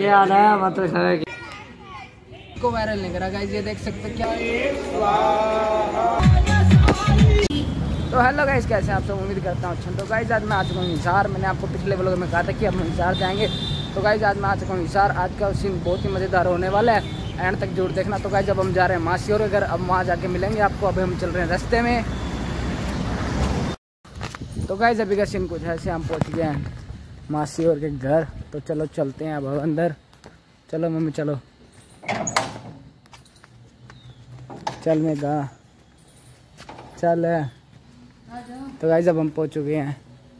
क्या हाल है मतलब को वायरल नहीं करा गाइस, ये देख सकते क्या। तो हेलो गाइस, कैसे आप सब, उम्मीद करता हूँ अच्छा। तो गाइस आज मैं आ चुका हूँ हिसार। मैंने आपको पिछले व्लॉग में कहा था कि हम हिसार जाएंगे। तो गाइस आज मैं आ चुका हूँ हिसार। आज का सीन बहुत ही मज़ेदार होने वाला है, एंड तक जरूर देखना। तो गाइस जब हम जा रहे हैं मासी और घर, अब वहाँ जाके मिलेंगे आपको। अभी हम चल रहे हैं रास्ते में। तो गाइस अभी का सीन कुछ ऐसे, हम पहुँच गए हैं मासी और के घर। तो चलो चलते हैं अब अंदर। चलो मम्मी चलो, चल मैं गा चल। तो गाइस अब हम पहुंच चुके हैं।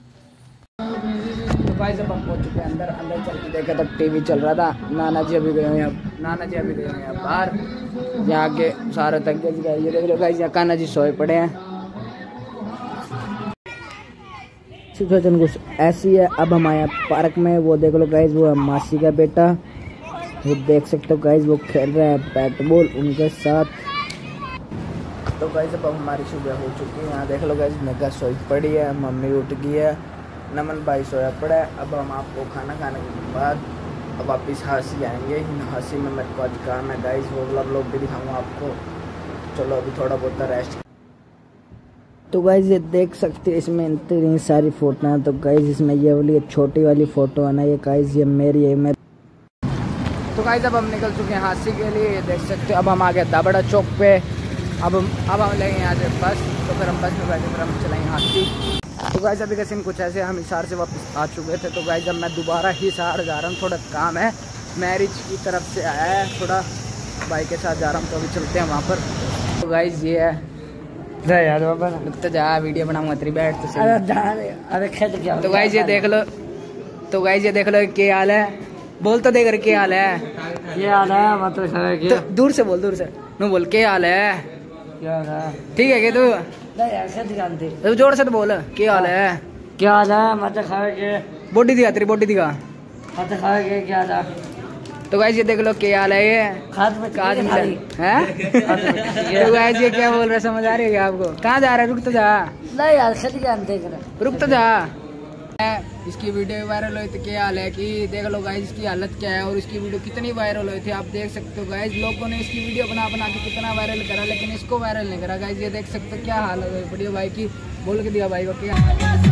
तो गाइस अब हम पहुंच चुके हैं अंदर। अंदर चल के देखा तो टीवी चल रहा था। नाना जी अभी गए हैं बाहर। यहाँ के सारे तक गए। ये देख लो गाइस, यहाँ कान्हा जी सोए पड़े हैं। सिचुएशन कुछ ऐसी है। अब हम आए पार्क में। वो देख लो गाइस, वो है मासी का बेटा। वो देख सकते हो गाइस, वो खेल रहे हैं बैट बॉल उनके साथ। तो गाइस अब हमारी सुबह हो चुकी है। यहाँ देख लो गाइस, मेगा सोई पड़ी है, मम्मी उठ गई है, नमन भाई सोया पड़ा है। अब हम आपको खाना खाने के बाद अब वापिस हासी आएंगे। हासी में मेरे को आज काम है गाइस, वो वाला व्लॉग भी दिखाऊंगा आपको। चलो अभी थोड़ा बहुत रेस्ट। तो गाइस ये देख सकते हैं, इसमें इतनी सारी फोटो हैं। तो गाइस इसमें ये वाली छोटी वाली फोटो है ना, ये गाइस ये मेरी है। मैं तो गाइस अब हम निकल चुके हैं हासी के लिए। ये देख सकते हो। अब हम आ गए दाबड़ा चौक पे। अब हम लेंगे यहाँ से बस। तो फिर हम बस में बैठे फिर हम चलाएंगे हाथी। तो गाइस अभी का सीन कुछ ऐसे, हम हिसार से वापस आ चुके थे। तो गाइस अब मैं दोबारा हिसार जा रहा हूँ, थोड़ा काम है, मैरिज की तरफ से आया है, थोड़ा भाई के साथ जा रहा हूँ। तो अभी चलते हैं वहाँ पर। तो गाइस ये है यार बाबा, तो जा वीडियो बनाऊंगा तेरी बैठ तो सही। अरे खेत क्या। तो गाइस ये देख लो, तो गाइस ये देख लो क्या हाल है। बोल तो देख क्या हाल है। क्या हाल है मतलब तो दूर से बोल, दूर से नो बोल क्या हाल है। क्या हाल है। ठीक है क्या तू? नहीं यार खेत जानते। तो जोर से तो बोल क्या हाल है। क्या हाल है मतलब खावे के। बॉडी दिखा, तेरी बॉडी दिखा। मतलब खावे के क्या हाल है। तो गाइस ये देख लो क्या हाल है। ये खाद में काज है। तो गाइस ये क्या बोल रहा है, समझ आ रही है क्या आपको? कहाँ जा रहा है? रुक तो जा। नहीं यार खेत जानते। रुक तो जा। इसकी वीडियो वायरल हुई तो क्या हाल है कि देख लो गाइस इसकी हालत क्या है, और इसकी वीडियो कितनी वायरल हुई थी आप देख सकते हो गाइस। लोगों ने इसकी वीडियो बना के कितना वायरल करा, लेकिन इसको वायरल नहीं करा गाइस। ये देख सकते हो क्या हाल है बढ़िया भाई की। बोल के दिया भाई को क्या।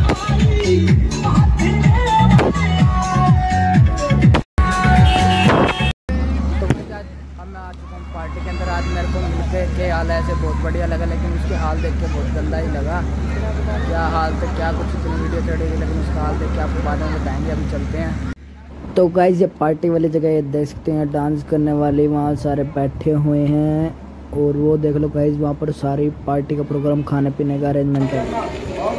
मैं आ चुका हूँ पार्टी के अंदर। आज मेरे को मिलकर के हाल ऐसे बहुत बढ़िया लगा, लेकिन उसके हाल देख के बहुत गंदा ही लगा। क्या हाल तो क्या कुछ इतनी वीडियो चढ़ेगी, लेकिन उसका हाल देख के आपको बाद में बताएंगे। अभी चलते हैं। तो गाइस ये पार्टी वाली जगह ये देख सकते हैं, डांस करने वाले वहाँ सारे बैठे हुए हैं। और वो देख लो गाइस, वहाँ पर सारी पार्टी का प्रोग्राम, खाने पीने का अरेंजमेंट है।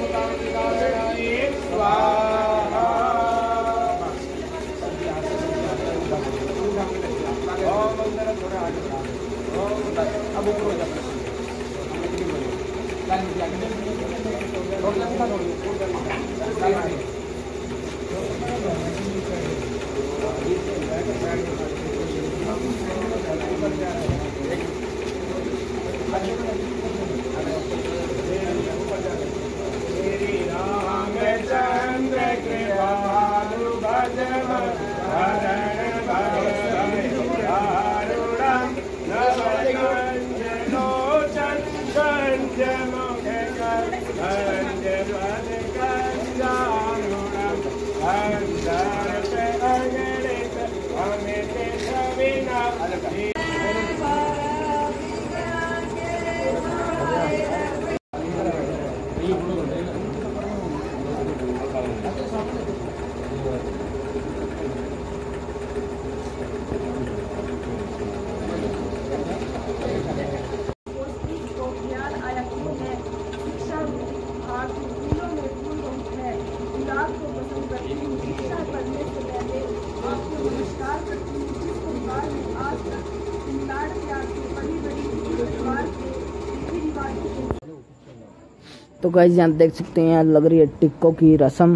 तो गाइस यहाँ देख सकते हैं, यहाँ लग रही है टिक्कों की रस्म।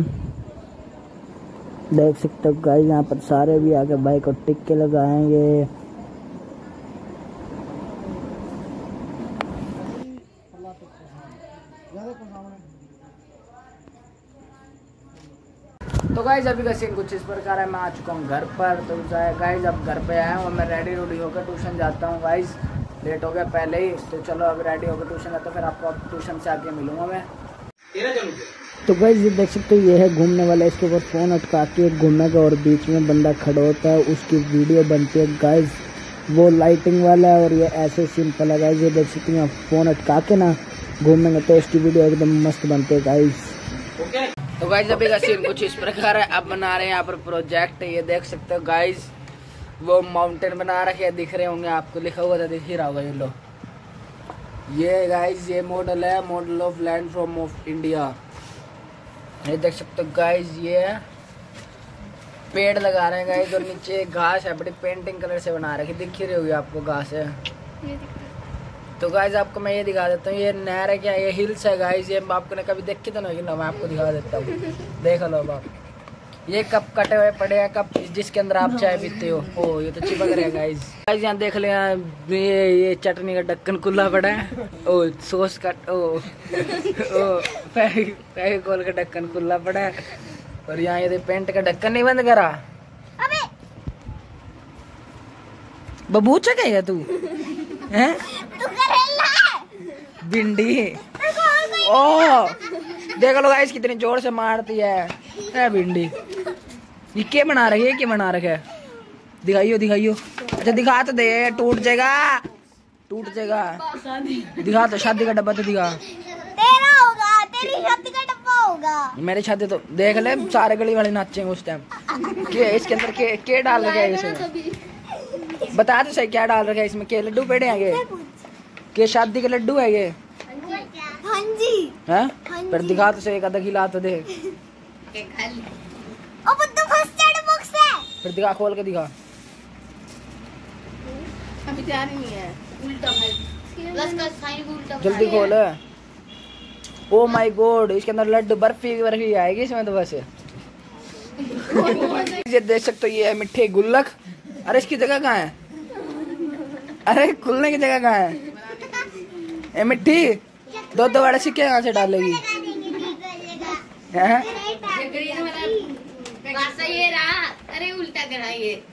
देख सकते हो गाइस, यहाँ पर सारे भी आके भाई को टिक्के लगाएंगे। तो गाइस अभी का सीन कुछ इस प्रकार है, मैं आ चुका हूँ घर पर। तो गाइस अब घर पे आया हूँ, मैं रेडी रोडी होकर ट्यूशन जाता हूँ। गाइस लेट हो गया पहले ही, तो चलो अब रेडी होकर ट्यूशन जाता हूँ, फिर आपको अब ट्यूशन से आके मिलूंगा मैं। तो गाइस ये देख सकते हो, ये है घूमने वाला, इसके ऊपर फ़ोन अटका के घूमेगा और बीच में बंदा खड़ा होता है, उसकी वीडियो बनती है। गाइस वो लाइटिंग वाला है और ये ऐसे सिंपल है। गाइस ये देख सकते हो, फ़ोन अटका के ना घूमेंगे तो उसकी वीडियो एकदम मस्त बनती है गाइस। तो गाइस अभी का सीन कुछ इस प्रकार है, अब बना रहे हैं यहाँ पर प्रोजेक्ट। ये देख सकते हो गाइस, वो माउंटेन बना रखे दिख रहे होंगे आपको, लिखा हुआ था, दिख ही रहा होगा ये लो। ये गाइस ये मॉडल है, model of land from of India. ये देख सकते हो गाइस, ये पेड़ लगा रहे हैं गाइस, और नीचे घास है, बड़ी पेंटिंग कलर से बना रखी, दिख ही रही होगी आपको घास है। तो गाइस आपको मैं ये दिखा देता हूँ, ये नहर है क्या, ये हिल्स है गाइस। ये आपको ने कभी देखी तो नहीं ना, मैं आपको दिखा देता हूँ, देख लो अब आप। ये कप कटे हुए पड़े हैं, कप जिसके अंदर आप चाय पीते हो। ओ ये तो चिपक रहे हैं गाइस। गाइस यहाँ देख लिया, ये चटनी का ढक्कन खुला पड़ा है। ओ सॉस का ओ फेविकोल का ढक्कन खुला पड़ा है, और यहाँ ये पेंट का ढक्कन नहीं बंद करा। बबूचा कहेगा तू हैं? भिंडी ओ देख लो गाइस कितनी जोर से मारती है भिंडी। ये क्या बना रही है, क्या बना रखा है, दिखाइयो दिखाइयो। अच्छा दिखा तो दे, टूट जाएगा टूट जाएगा। दिखा तो, शादी का डब्बा तो दिखा। तेरा होगा, तेरी शादी का डब्बा होगा। मेरी शादी तो देख ले, सारे गली वाले नाचेंगे उस टाइम। क्या इसके अंदर क्या डाल रखा है इसमें, बता दो सही क्या डाल रखा है इसमें। क्या लड्डू पेड़े हैं ये, क्या शादी के लड्डू है ये? हाँ जी। हैं? पर दिखा तो सही, एक आधा खिला तो दे। फिर दिखा, खोल के दिखा। अभी तैयार नहीं है, उल्टा है प्लस का साइन उल्टा। जल्दी खोल। ओ माय गॉड, इसके अंदर लड्डू बर्फी बर्फी आएगी इसमें तो वैसे। ये देख सकते हो, ये है मिठे गुल्लक। अरे इसकी जगह कहाँ है, अरे खुलने की जगह कहाँ है? ए मिट्टी दो बड़े सिक्के कहाँ से डालेगी? अरे उल्टा करा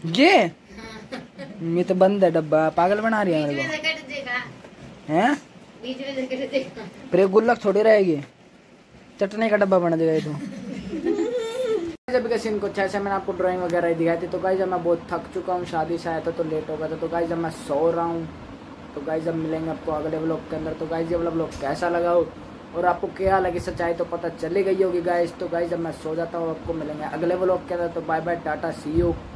ये तो बंद है डब्बा, पागल बना रही है मेरे को हैं? फिर ये गुल्लक थोड़ी रहेगी, चटनी का डब्बा बना देगा ये तो। जब का सीन कुछ ऐसा, मैंने आपको ड्राइंग वगैरह दिखाई थी। तो गाइस जब मैं बहुत थक चुका हूँ, शादी से आया था तो लेट हो गया था। तो गाइस जब मैं सो रहा हूँ, तो गाइस जब मिलेंगे आपको अगले व्लॉग के अंदर। तो गाइस ये वाला व्लॉग कैसा लगा हो और आपको क्या लगी, सच्चाई तो पता चली गई होगी गाइस। तो गाइस जब मैं सो जाता हूँ, आपको मिलेंगे अगले व्लॉग के अंदर। तो bye bye, tata, see you.